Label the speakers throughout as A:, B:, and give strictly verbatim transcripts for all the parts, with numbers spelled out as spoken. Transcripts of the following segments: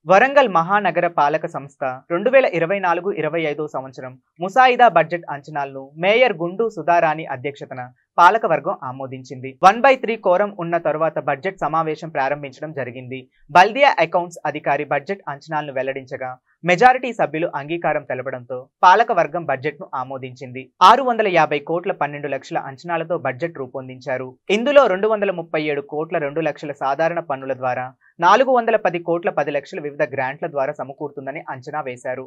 A: వరంగల్ మహానగర పాలక సంస్థ రెండు వేల ఇరవై నాలుగు ఇరవై ఐదు సంవత్సరం ముసాయిదా బడ్జెట్ అంచనాలను మేయర్ గుండు సుధారాణి అధ్యక్షతన పాలకవర్గం ఆమోదించింది. వన్ బై త్రీ కోరం ఉన్న తరువాత బడ్జెట్ సమావేశం ప్రారంభించడం జరిగింది. బల్దియా అకౌంట్స్ అధికారి బడ్జెట్ అంచనాలను వెల్లడించగా మెజారిటీ సభ్యులు అంగీకారం తెలపడంతో పాలకవర్గం బడ్జెట్ ను ఆమోదించింది. ఆరు వందల యాభై కోట్ల పన్నెండు లక్షల అంచనాలతో బడ్జెట్ రూపొందించారు. ఇందులో రెండు వందల ముప్పై ఏడు కోట్ల రెండు లక్షల సాధారణ పన్నుల ద్వారా, నాలుగు వందల పది కోట్ల పది లక్షల వివిధ గ్రాంట్ల ద్వారా సమకూరుతుందని అంచనా వేశారు.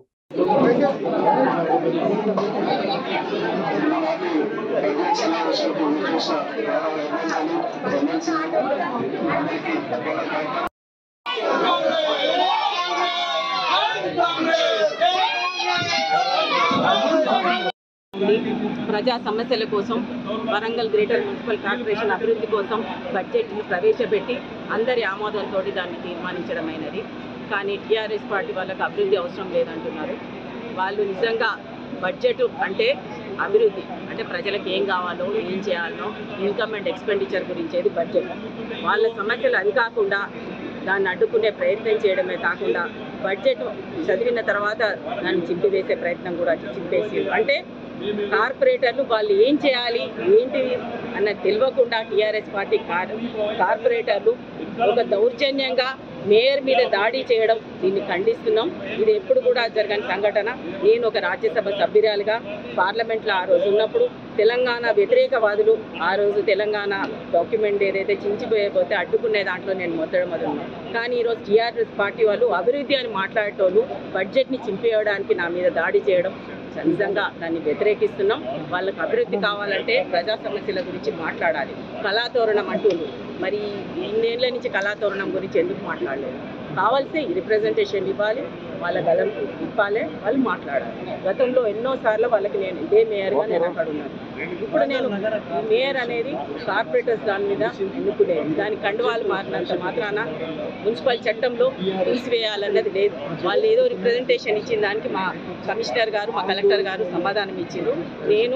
B: ప్రజా సమస్యల కోసం వరంగల్ గ్రేటర్ మున్సిపల్ కార్పొరేషన్ అభివృద్ధి కోసం బడ్జెట్ను ప్రవేశపెట్టి అందరి ఆమోదంతో దాన్ని తీర్మానించడమైనది. కానీ టీఆర్ఎస్ పార్టీ వాళ్ళకి అభివృద్ధి అవసరం లేదంటున్నారు. వాళ్ళు నిజంగా బడ్జెట్ అంటే అభివృద్ధి అంటే ప్రజలకు ఏం కావాలో ఏం చేయాలనో ఇన్కమ్ అండ్ ఎక్స్పెండిచర్ గురించేది బడ్జెట్. వాళ్ళ సమస్యలు అది కాకుండా దాన్ని అడ్డుకునే ప్రయత్నం చేయడమే కాకుండా బడ్జెట్ చదివిన తర్వాత దాన్ని చింపివేసే ప్రయత్నం కూడా చింపేసి అంటే కార్పొరేటర్లు వాళ్ళు ఏం చేయాలి ఏంటి అన్నది తెలియకుండా టీఆర్ఎస్ పార్టీ కార్పొరేటర్లు ఒక దౌర్జన్యంగా మేయర్ మీద దాడి చేయడం దీన్ని ఖండిస్తున్నాం. ఇది ఎప్పుడు కూడా జరగని సంఘటన. నేను ఒక రాజ్యసభ సభ్యురాలుగా పార్లమెంట్లో ఆ రోజు ఉన్నప్పుడు తెలంగాణ వ్యతిరేకవాదులు ఆ రోజు తెలంగాణ డాక్యుమెంట్ ఏదైతే చించిపోయబోతే అడ్డుకునే దాంట్లో నేను మొదటి మొదలున్నాను. కానీ ఈరోజు టీఆర్ఎస్ పార్టీ వాళ్ళు అభివృద్ధి అని మాట్లాడేటోళ్ళు బడ్జెట్ని చింపేయడానికి నా మీద దాడి చేయడం నిజంగా దాన్ని వ్యతిరేకిస్తున్నాం. వాళ్ళకి అభివృద్ధి కావాలంటే ప్రజా సమస్యల గురించి మాట్లాడాలి. కళాతోరణం అంటూరు మరి ఇన్నేళ్ల నుంచి కళాతోరణం గురించి ఎందుకు మాట్లాడలేదు? కావాల్సి రిప్రజెంటేషన్ ఇవ్వాలి, వాళ్ళ గలం ఇవ్వాలి, వాళ్ళు మాట్లాడాలి. గతంలో ఎన్నోసార్లు వాళ్ళకి నేను ఇదే మేయర్గా నేను అక్కడ ఉన్నాను. ఇప్పుడు నేను మేయర్ అనేది కార్పొరేటర్స్ దాని మీద ఎన్నుకునేది. దాని కండువాలు మారినంత మాత్రాన మున్సిపల్ చట్టంలో తీసివేయాలన్నది లేదు. వాళ్ళు ఏదో రిప్రజెంటేషన్ ఇచ్చిన దానికి మా కమిషనర్ గారు మా కలెక్టర్ గారు సమాధానం ఇచ్చారు. నేను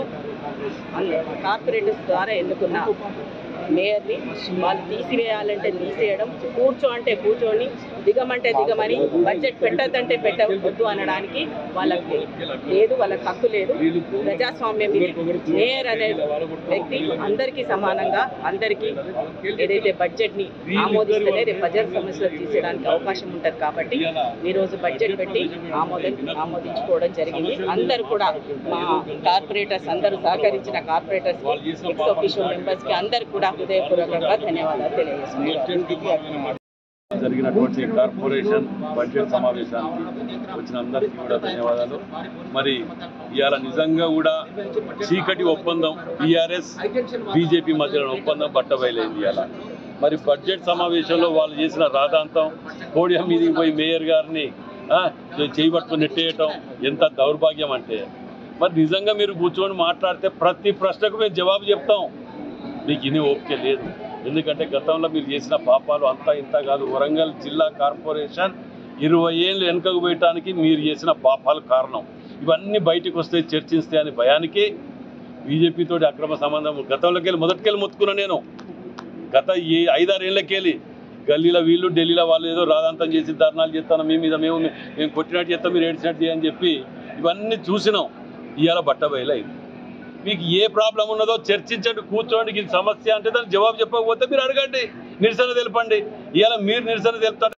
B: కార్పొరేటర్స్ ద్వారా ఎన్నుకున్నా మేయర్ని వాళ్ళు తీసివేయాలంటే తీసేయడం, కూర్చో అంటే కూర్చొని, దిగమంటే దిగమని, బడ్జెట్ పెట్టద్దంటే పెట్టవద్దు అనడానికి వాళ్ళకి లేదు, వాళ్ళకి హక్కు లేదు. ప్రజాస్వామ్యం ఇది. మేయర్ అనే వ్యక్తి అందరికీ సమానంగా అందరికీ ఏదైతే బడ్జెట్ని ఆమోదిస్తేనే రేపు ప్రజల సమస్యలు తీసేయడానికి అవకాశం ఉంటుంది. కాబట్టి ఈరోజు బడ్జెట్ పెట్టి ఆమోదం ఆమోదించుకోవడం జరిగింది. అందరూ కూడా మా కార్పొరేటర్స్ అందరూ సహకరించిన కార్పొరేటర్స్ ఎక్స్ ఆఫీషియల్ మెంబర్స్కి అందరు కూడా హృదయపూర్వకంగా ధన్యవాదాలు తెలియజేస్తున్నాను.
C: జరిగినటువంటి కార్పొరేషన్ బడ్జెట్ సమావేశానికి వచ్చిన అందరికీ కూడా ధన్యవాదాలు. మరి ఇవాళ నిజంగా కూడా చీకటి ఒప్పందం టీఆర్ఎస్ బీజేపీ మధ్యలో ఒప్పందం బట్టబయలైంది. ఇవాళ మరి బడ్జెట్ సమావేశంలో వాళ్ళు చేసిన రాధాంతం, పోడియం మీదకి పోయి మేయర్ గారిని చేయబట్టుకుని నెట్టేయటం ఎంత దౌర్భాగ్యం అంటే, మరి నిజంగా మీరు కూర్చొని మాట్లాడితే ప్రతి ప్రశ్నకు మేము జవాబు చెప్తాం. మీకు ఇన్ని ఓపిక లేదు. ఎందుకంటే గతంలో మీరు చేసిన పాపాలు అంతా ఇంత కాదు. వరంగల్ జిల్లా కార్పొరేషన్ ఇరవై ఏళ్ళు వెనుకకు పోయటానికి మీరు చేసిన పాపాలు కారణం. ఇవన్నీ బయటకు వస్తే చర్చిస్తే అని భయానికి బీజేపీతో అక్రమ సంబంధం గతంలోకి వెళ్ళి మొదటికెళ్ళి మొత్తుకున్నా నేను. గత ఏ ఐదారేళ్ళకెళ్ళి గల్లీలో వీళ్ళు ఢిల్లీలో వాళ్ళు ఏదో రాధాంతం చేసి ధర్నాలు చేస్తాను, మీ మీద మేము మేము కొట్టినట్టు చేస్తాం, మీరు ఏడ్చినట్టు చేయని చెప్పి ఇవన్నీ చూసినాం. ఇవాళ బట్టబయలైంది. మీకు ఏ ప్రాబ్లం ఉన్నదో చర్చించండి, కూర్చోండి. ఇది సమస్య అంటే దానికి జవాబు చెప్పకపోతే మీరు అడగండి, నిరసన తెలపండి. ఇవాళ మీరు నిరసన తెలుపుతారు.